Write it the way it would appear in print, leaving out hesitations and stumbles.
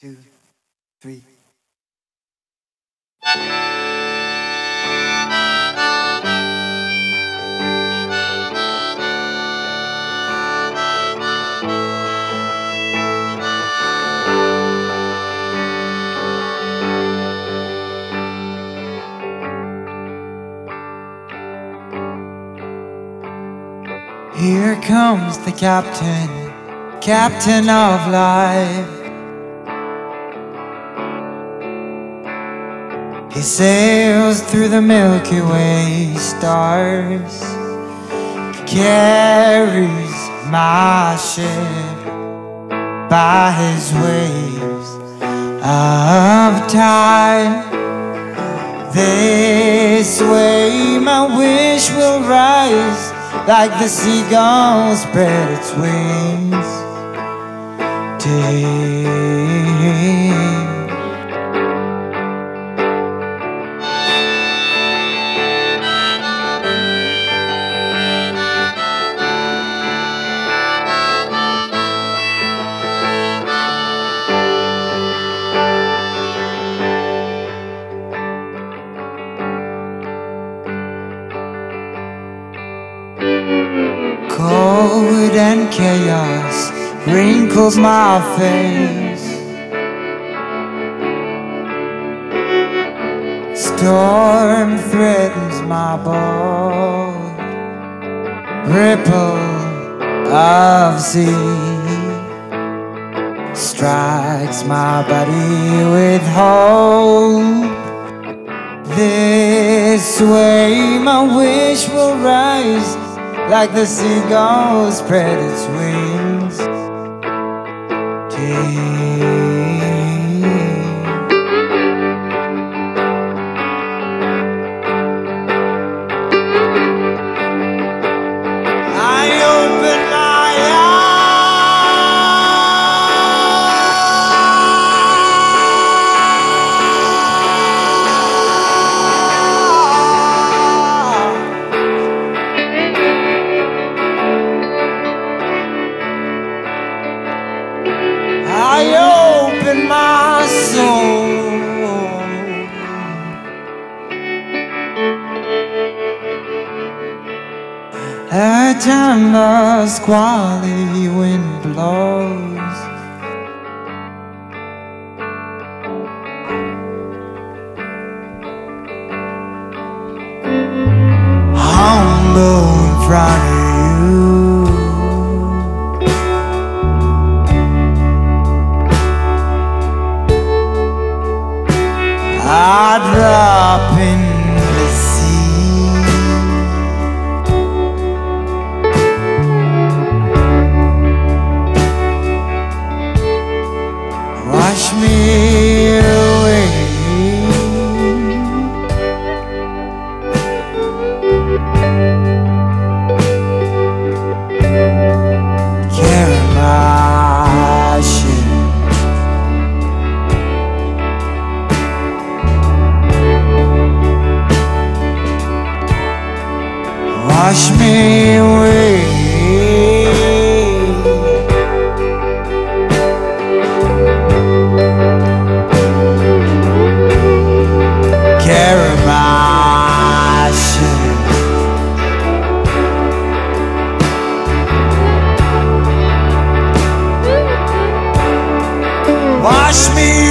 2, 3. Here comes the captain, captain of life. He sails through the Milky Way stars, carries my ship by his waves of time. This way my wish will rise, like the seagull spread its wings to him. Cold and Keoss wrinkles my face. Storm threatens my boat. Ripple of sea strikes my body with hope. This way my wish will rise, like the seagull spread its wings to I open my open my soul. Every time the squally wind blows, humble in front of you. I drop in the sea. Wash me away. Carry my ship. Wash me away. Carry my ship. Wash me